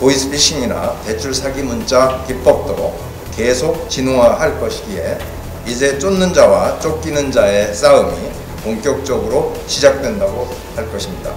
보이스피싱이나 대출 사기 문자 기법도 계속 진화할 것이기에 이제 쫓는 자와 쫓기는 자의 싸움이 본격적으로 시작된다고 할 것입니다.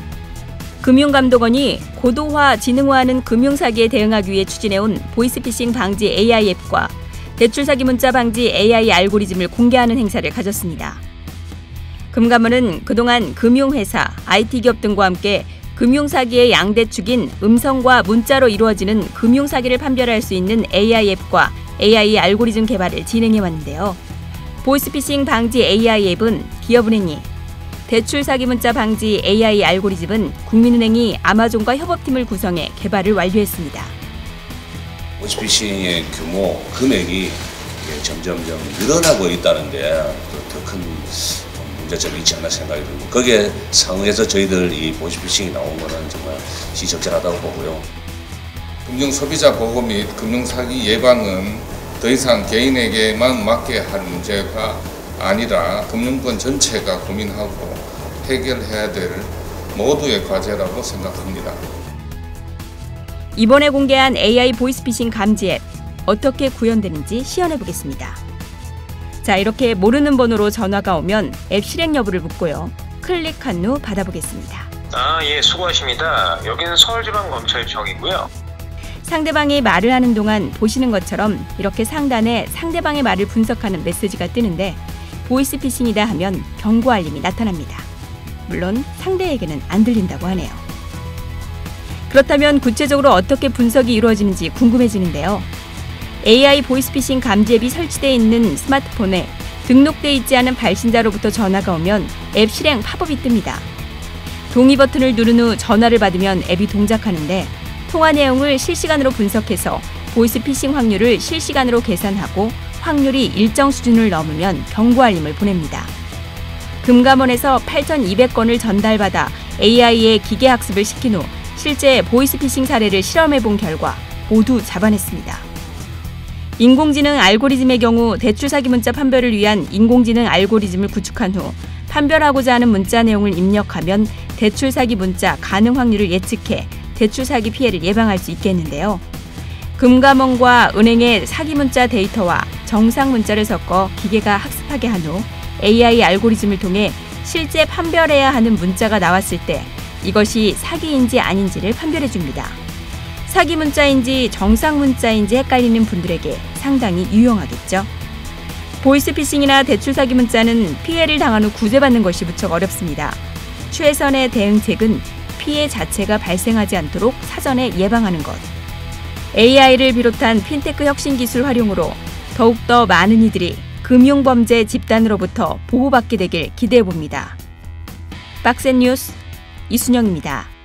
금융감독원이 고도화, 지능화하는 금융사기에 대응하기 위해 추진해온 보이스피싱 방지 AI 앱과 대출 사기 문자 방지 AI 알고리즘을 공개하는 행사를 가졌습니다. 금감원은 그동안 금융회사, IT기업 등과 함께 금융사기의 양대축인 음성과 문자로 이루어지는 금융사기를 판별할 수 있는 AI 앱과 AI 알고리즘 개발을 진행해왔는데요. 보이스피싱 방지 AI 앱은 기업은행이, 대출 사기 문자 방지 AI 알고리즘은 국민은행이 아마존과 협업팀을 구성해 개발을 완료했습니다. 보이스피싱의 규모, 금액이 점점 늘어나고 있다는 게 더 큰 문제점이 있지 않나 생각이 들고, 거기에 상응해서 저희들 이 보이스피싱이 나온 거는 정말 시적절하다고 보고요. 금융소비자 보호 및 금융사기 예방은 더 이상 개인에게만 맡게 할 문제가 아니라 금융권 전체가 고민하고 해결해야 될 모두의 과제라고 생각합니다. 이번에 공개한 AI 보이스피싱 감지 앱, 어떻게 구현되는지 시연해 보겠습니다. 자, 이렇게 모르는 번호로 전화가 오면 앱 실행 여부를 묻고요. 클릭한 후 받아보겠습니다. 예, 수고하십니다. 여기는 서울지방검찰청이고요. 상대방이 말을 하는 동안 보시는 것처럼 이렇게 상단에 상대방의 말을 분석하는 메시지가 뜨는데 보이스피싱이다 하면 경고 알림이 나타납니다. 물론 상대에게는 안 들린다고 하네요. 그렇다면 구체적으로 어떻게 분석이 이루어지는지 궁금해지는데요. AI 보이스피싱 감지 앱이 설치되어 있는 스마트폰에 등록돼 있지 않은 발신자로부터 전화가 오면 앱 실행 팝업이 뜹니다. 동의 버튼을 누른 후 전화를 받으면 앱이 동작하는데 통화 내용을 실시간으로 분석해서 보이스피싱 확률을 실시간으로 계산하고 확률이 일정 수준을 넘으면 경고 알림을 보냅니다. 금감원에서 8,200건을 전달받아 AI에 기계학습을 시킨 후 실제 보이스피싱 사례를 실험해본 결과 모두 잡아냈습니다. 인공지능 알고리즘의 경우 대출 사기 문자 판별을 위한 인공지능 알고리즘을 구축한 후 판별하고자 하는 문자 내용을 입력하면 대출 사기 문자 가능 확률을 예측해 대출 사기 피해를 예방할 수 있겠는데요. 금감원과 은행의 사기 문자 데이터와 정상 문자를 섞어 기계가 학습하게 한 후 AI 알고리즘을 통해 실제 판별해야 하는 문자가 나왔을 때 이것이 사기인지 아닌지를 판별해 줍니다. 사기 문자인지 정상 문자인지 헷갈리는 분들에게 상당히 유용하겠죠. 보이스피싱이나 대출 사기 문자는 피해를 당한 후 구제받는 것이 무척 어렵습니다. 최선의 대응책은 피해 자체가 발생하지 않도록 사전에 예방하는 것. AI를 비롯한 핀테크 혁신 기술 활용으로 더욱더 많은 이들이 금융범죄 집단으로부터 보호받게 되길 기대해봅니다. 박센 뉴스 이순영입니다.